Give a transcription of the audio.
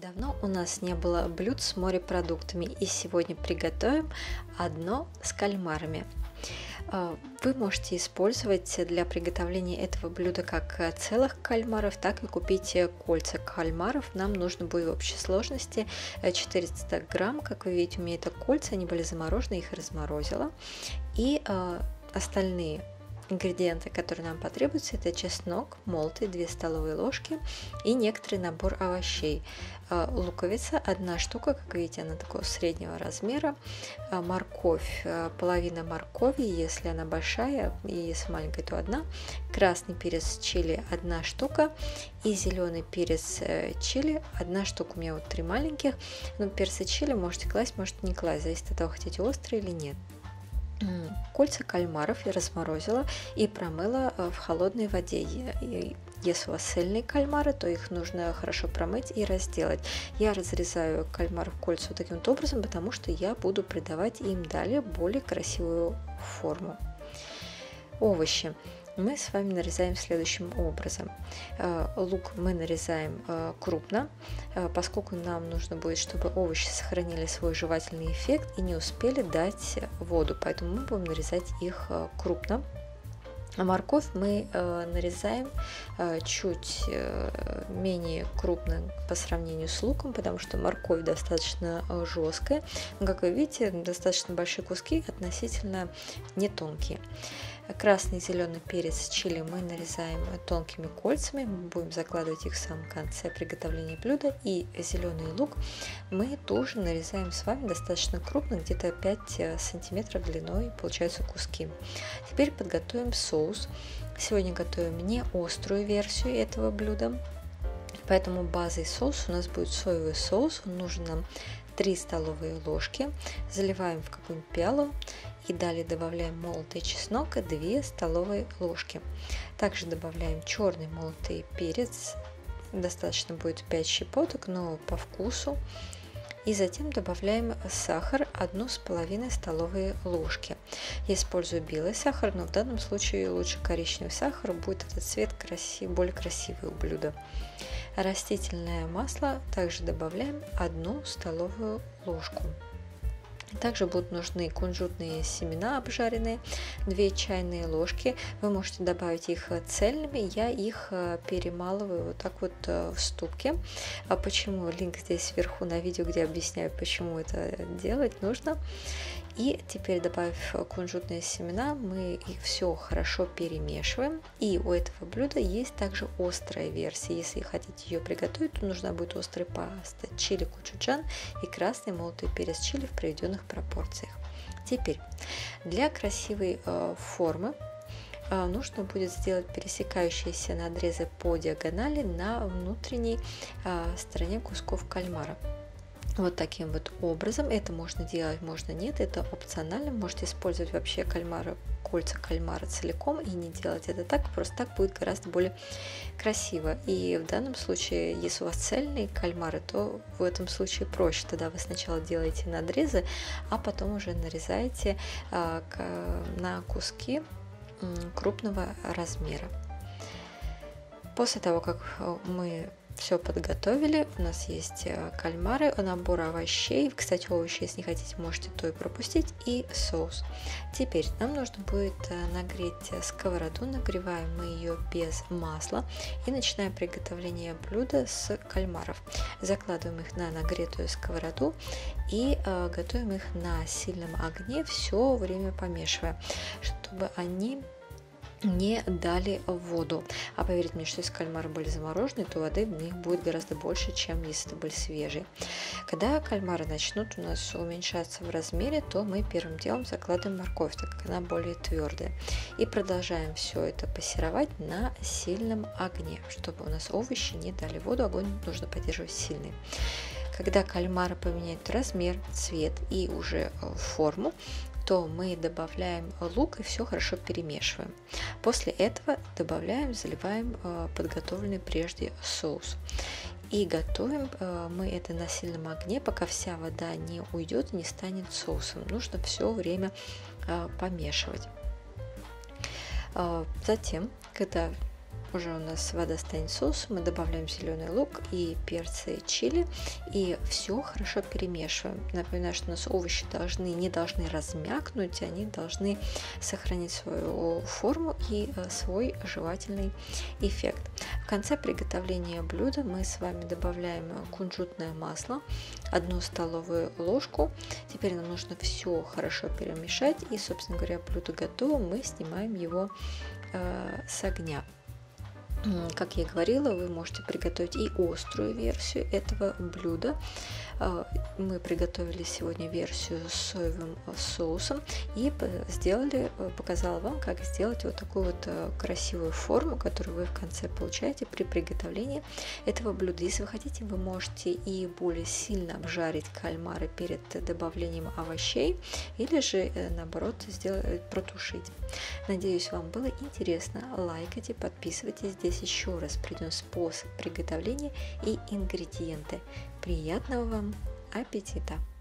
Давно у нас не было блюд с морепродуктами, и сегодня приготовим одно с кальмарами. Вы можете использовать для приготовления этого блюда как целых кальмаров, так и купить кольца кальмаров. Нам нужно будет в общей сложности 400 грамм. Как вы видите, у меня это кольца, они были заморожены, их разморозила. И остальные ингредиенты, которые нам потребуются, это чеснок молотый 2 столовые ложки и некоторый набор овощей. Луковица 1 штука, как видите, она такого среднего размера. Морковь, половина моркови, если она большая, и если маленькая, то 1. Красный перец чили 1 штука и зеленый перец чили 1 штука. У меня вот 3 маленьких. Но перцы чили можете класть, можете не класть, зависит от того, хотите острый или нет. Кольца кальмаров я разморозила и промыла в холодной воде. Если у вас цельные кальмары, то их нужно хорошо промыть и разделать. Я разрезаю кальмар в кольца вот таким вот образом, потому что я буду придавать им далее более красивую форму. Овощи мы с вами нарезаем следующим образом. Лук мы нарезаем крупно, поскольку нам нужно будет, чтобы овощи сохранили свой жевательный эффект и не успели дать воду, поэтому мы будем нарезать их крупно. Морковь мы нарезаем чуть менее крупно по сравнению с луком, потому что морковь достаточно жесткая. Но, как вы видите, достаточно большие куски, относительно не тонкие. Красный и зеленый перец чили мы нарезаем тонкими кольцами, мы будем закладывать их в самом конце приготовления блюда. И зеленый лук мы тоже нарезаем с вами достаточно крупно, где-то 5 сантиметров длиной получаются куски. Теперь подготовим соус. Сегодня готовим не острую версию этого блюда, поэтому базой соуса у нас будет соевый соус. Он нужен нам 3 столовые ложки. Заливаем в какую-нибудь пиалу. И далее добавляем молотый чеснок 2 столовые ложки. Также добавляем черный молотый перец. Достаточно будет 5 щепоток, но по вкусу. И затем добавляем сахар 1,5 столовые ложки. Я использую белый сахар, но в данном случае лучше коричневый сахар. Будет этот цвет более красивый у блюда. Растительное масло также добавляем 1 столовую ложку. Также будут нужны кунжутные семена обжаренные, 2 чайные ложки. Вы можете добавить их цельными, я их перемалываю вот так вот в ступке. А почему? Линк здесь вверху на видео, где объясняю, почему это делать нужно. И теперь, добавив кунжутные семена, мы их все хорошо перемешиваем. И у этого блюда есть также острая версия. Если хотите ее приготовить, то нужна будет острая паста чили кочуджан и красный молотый перец чили в приведенных пропорциях. Теперь для красивой формы нужно будет сделать пересекающиеся надрезы по диагонали на внутренней стороне кусков кальмара. Вот таким вот образом. Это можно делать, можно нет, это опционально. Можете использовать вообще кольца кальмара целиком и не делать это так, просто так будет гораздо более красиво. И в данном случае, если у вас цельные кальмары, то в этом случае проще. Тогда вы сначала делаете надрезы, а потом уже нарезаете на куски крупного размера. После того, как мы все подготовили, у нас есть кальмары, набор овощей, кстати, овощи, если не хотите, можете то и пропустить, и соус. Теперь нам нужно будет нагреть сковороду, нагреваем мы ее без масла и начинаем приготовление блюда с кальмаров. Закладываем их на нагретую сковороду и готовим их на сильном огне, все время помешивая, чтобы они не дали воду. А поверьте мне, что если кальмары были заморожены, то воды в них будет гораздо больше, чем если это были свежие. Когда кальмары начнут у нас уменьшаться в размере, то мы первым делом закладываем морковь, так как она более твердая. И продолжаем все это пассеровать на сильном огне, чтобы у нас овощи не дали воду, огонь нужно поддерживать сильный. Когда кальмары поменяют размер, цвет и уже форму, то мы добавляем лук и все хорошо перемешиваем. После этого заливаем подготовленный прежде соус. И готовим мы это на сильном огне, пока вся вода не уйдет и не станет соусом. Нужно все время помешивать. Затем, когда уже у нас вода станет соусом, мы добавляем зеленый лук и перцы чили и все хорошо перемешиваем. Напоминаю, что у нас овощи не должны размякнуть, они должны сохранить свою форму и свой жевательный эффект. В конце приготовления блюда мы с вами добавляем кунжутное масло, 1 столовую ложку. Теперь нам нужно все хорошо перемешать и, собственно говоря, блюдо готово, мы снимаем его с огня. Как я и говорила, вы можете приготовить и острую версию этого блюда. Мы приготовили сегодня версию с соевым соусом и показала вам, как сделать вот такую вот красивую форму, которую вы в конце получаете при приготовлении этого блюда. Если вы хотите, вы можете и более сильно обжарить кальмары перед добавлением овощей, или же наоборот протушить. Надеюсь, вам было интересно. Лайкайте, подписывайтесь. Здесь еще раз придем способ приготовления и ингредиенты. Приятного вам аппетита!